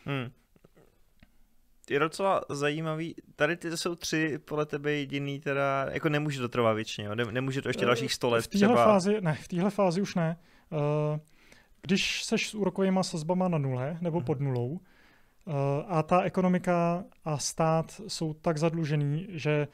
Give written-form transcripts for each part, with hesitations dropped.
Hmm. Je docela zajímavý. Tady ty jsou 3 podle tebe jediný, teda jako nemůže to trvat věčně, jo? Nemůže to ještě dalších 100 let třeba. V téhle fázi už ne. Když seš s úrokovými sazbama na nule nebo pod nulou a ta ekonomika a stát jsou tak zadlužený, že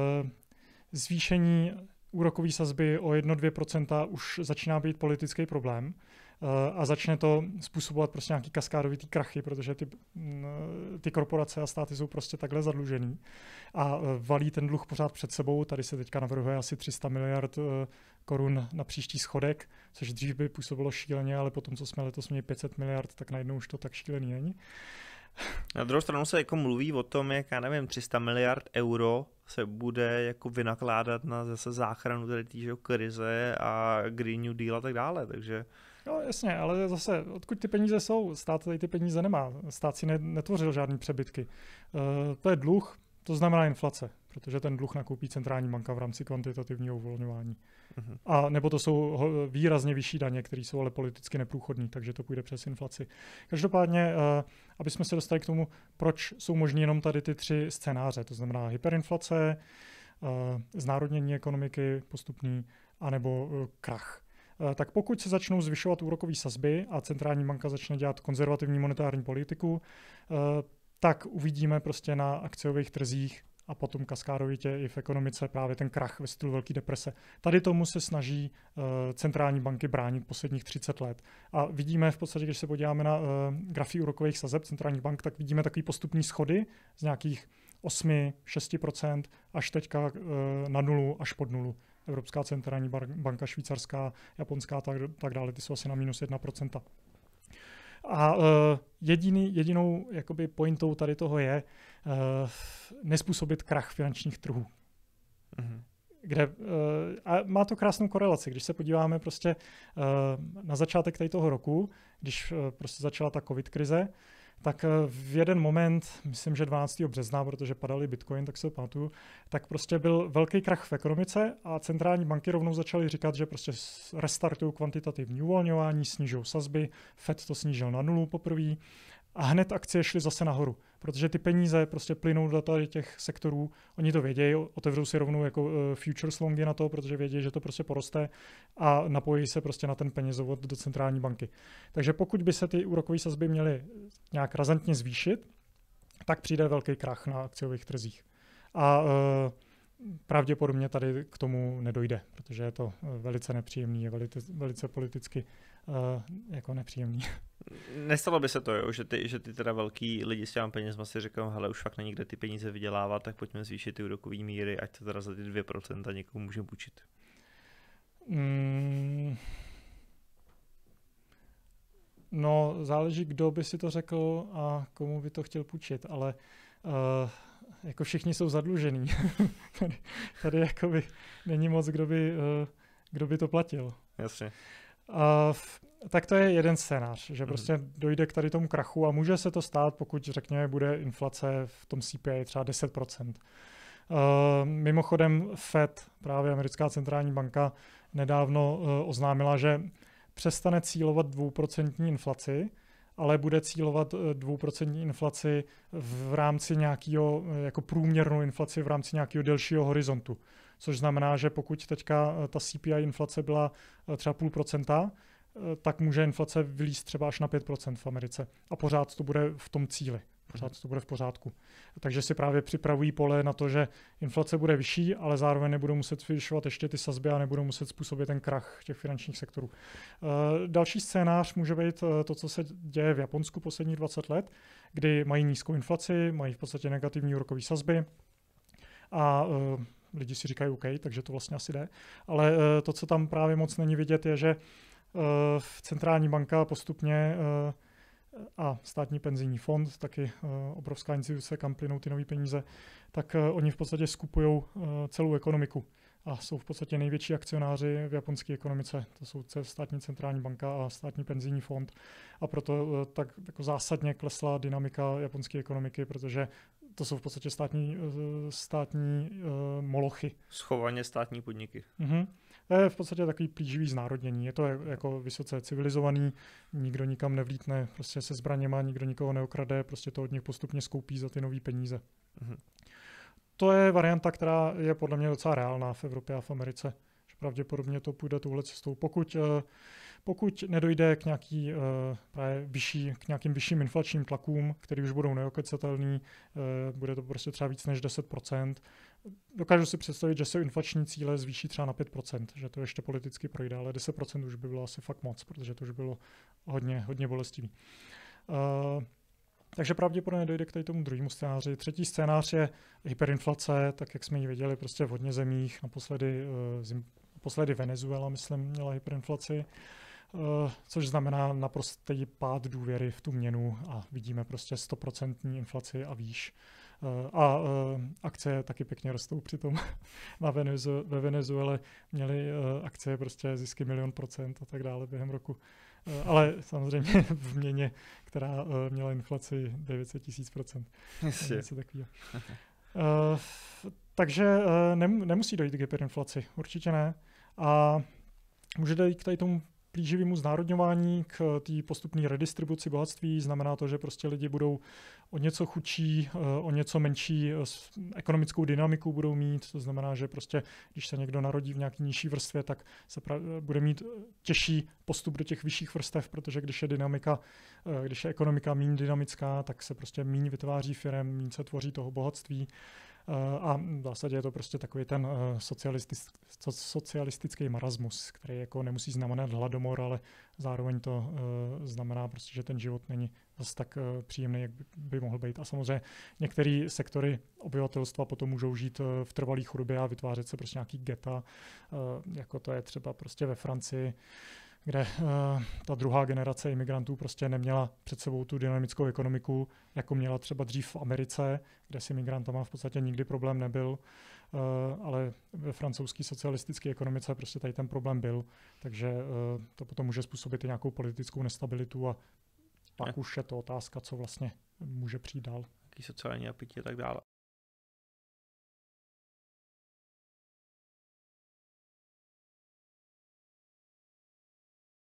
zvýšení úrokové sazby o 1-2% už začíná být politický problém a začne to způsobovat prostě nějaký kaskádovitý krachy, protože ty korporace a státy jsou prostě takhle zadlužený a valí ten dluh pořád před sebou. Tady se teďka navrhuje asi 300 miliard korun na příští schodek, což dřív by působilo šíleně, ale potom, co jsme letos měli 500 miliard, tak najednou už to tak šílený není. Na druhou stranu se jako mluví o tom, jak 300 miliard euro se bude jako vynakládat na zase záchranu tady té krize a Green New Deal a tak dále, takže... No jasně, ale zase, odkud ty peníze jsou? Stát tady ty peníze nemá. Stát si netvořil žádný přebytky. To je dluh, to znamená inflace, protože ten dluh nakoupí centrální banka v rámci kvantitativního uvolňování. A nebo to jsou výrazně vyšší daně, které jsou ale politicky neprůchodné, takže to půjde přes inflaci. Každopádně, aby jsme se dostali k tomu, proč jsou možný jenom tady ty 3 scénáře, to znamená hyperinflace, znárodnění ekonomiky postupný, anebo krach. Tak pokud se začnou zvyšovat úrokové sazby a centrální banka začne dělat konzervativní monetární politiku, tak uvidíme prostě na akciových trzích a potom kaskádovitě i v ekonomice právě ten krach ve stylu Velké deprese. Tady tomu se snaží centrální banky bránit posledních 30 let. A vidíme v podstatě, když se podíváme na grafy úrokových sazeb centrálních bank, tak vidíme takový postupný schody z nějakých 8-6% až teďka na nulu až pod nulu. Evropská centrální banka, švýcarská, japonská, tak dále, ty jsou asi na minus 1%. A jedinou jakoby pointou tady toho je nespůsobit krach finančních trhů. Kde, a má to krásnou korelaci. Když se podíváme prostě na začátek tady toho roku, když prostě začala ta covid krize, tak v jeden moment, myslím, že 12. března, protože padaly bitcoin, tak se pamatuju, tak prostě byl velký krach v ekonomice a centrální banky rovnou začaly říkat, že prostě restartují kvantitativní uvolňování, snižují sazby, Fed to snížil na nulu poprvé a hned akcie šly zase nahoru, protože ty peníze prostě plynou do těch sektorů, oni to vědějí, otevřou si rovnou jako futures longy na to, protože vědí, že to prostě poroste a napojí se prostě na ten penězovod do centrální banky. Takže pokud by se ty úrokové sazby měly nějak razantně zvýšit, tak přijde velký krach na akciových trzích. A pravděpodobně tady k tomu nedojde, protože je to velice nepříjemný, je velice politicky jako nepříjemný. Nestalo by se to, jo? Že ty teda velký lidi s těmi penězma si říkají, hele, už fakt není kde ty peníze vydělávat, tak pojďme zvýšit ty úrokové míry, ať to teda za ty 2% někomu můžeme půjčit. No, záleží, kdo by si to řekl a komu by to chtěl půjčit, ale jako všichni jsou zadlužený. tady jakoby není moc, kdo by to platil. Jasně. Tak to je jeden scénář, že prostě dojde k tady tomu krachu a může se to stát, pokud řekněme bude inflace v tom CPI třeba 10%. Mimochodem Fed, právě americká centrální banka, nedávno oznámila, že přestane cílovat 2% inflaci, ale bude cílovat 2% inflaci v rámci nějakého, jako průměrnou inflaci v rámci nějakého delšího horizontu. Což znamená, že pokud teďka ta CPI inflace byla třeba 0,5%, tak může inflace vylízt třeba až na 5% v Americe. A pořád to bude v tom cíli. Pořád to bude v pořádku. Takže si právě připravují pole na to, že inflace bude vyšší, ale zároveň nebudou muset zvyšovat ještě ty sazby a nebudou muset způsobit ten krach těch finančních sektorů. Další scénář může být to, co se děje v Japonsku posledních 20 let, kdy mají nízkou inflaci, mají v podstatě negativní úrokové sazby a lidi si říkají OK, takže to vlastně asi jde. Ale to, co tam právě moc není vidět, je, že centrální banka postupně a státní penzijní fond, taky obrovská instituce, kam plynou ty nové peníze, tak oni v podstatě skupují celou ekonomiku a jsou v podstatě největší akcionáři v japonské ekonomice. To jsou státní centrální banka a státní penzijní fond. A proto tak jako zásadně klesla dynamika japonské ekonomiky, protože to jsou v podstatě státní molochy. Schovaně státní podniky. To je v podstatě takový plíživý znárodnění. Je to jako vysoce civilizovaný, nikdo nikam nevlítne prostě se zbraněma, nikdo nikoho neokrade, prostě to od nich postupně skoupí za ty nový peníze. Mhm. To je varianta, která je podle mě docela reálná v Evropě a v Americe. Že pravděpodobně to půjde touhle cestou. Pokud nedojde k k nějakým vyšším inflačním tlakům, které už budou neokecatelný, bude to prostě třeba víc než 10%. Dokážu si představit, že se inflační cíle zvýší třeba na 5%, že to ještě politicky projde, ale 10% už by bylo asi fakt moc, protože to už bylo hodně bolestivý. Takže pravděpodobně dojde k tady tomu druhému scénáři. Třetí scénář je hyperinflace, tak jak jsme ji viděli prostě v hodně zemích. Naposledy Venezuela, myslím, měla hyperinflaci, což znamená naprostý pád důvěry v tu měnu a vidíme prostě 100% inflaci a výš. Akcie taky pěkně rostou přitom. Ve Venezuele měly akcie prostě zisky 1 000 000 % a tak dále během roku. Ale samozřejmě v měně, která měla inflaci 900 000 %. Něco takového. Takže nemusí dojít k hyperinflaci, určitě ne. A může dojít k tady tomu plíživému znárodňování, k té postupné redistribuci bohatství. Znamená to, že prostě lidi budou o něco chudší, o něco menší ekonomickou dynamiku budou mít. To znamená, že prostě, když se někdo narodí v nějaké nižší vrstvě, tak se bude mít těžší postup do těch vyšších vrstev, protože když je ekonomika méně dynamická, tak se prostě méně vytváří firem, méně se tvoří toho bohatství. A v zásadě je to prostě takový ten socialistický marasmus, který jako nemusí znamenat hladomor, ale zároveň to znamená prostě, že ten život není zase tak příjemný, jak by mohl být. A samozřejmě některé sektory obyvatelstva potom můžou žít v trvalé chudobě a vytvářet se prostě nějaký geta, jako to je třeba prostě ve Francii, kde ta druhá generace imigrantů prostě neměla před sebou tu dynamickou ekonomiku, jako měla třeba dřív v Americe, kde s imigrantama v podstatě nikdy problém nebyl, ale ve francouzské socialistické ekonomice prostě tady ten problém byl, takže to potom může způsobit i nějakou politickou nestabilitu a pak už je to otázka, co vlastně může přijít dál. Jaký sociální napětí a tak dále.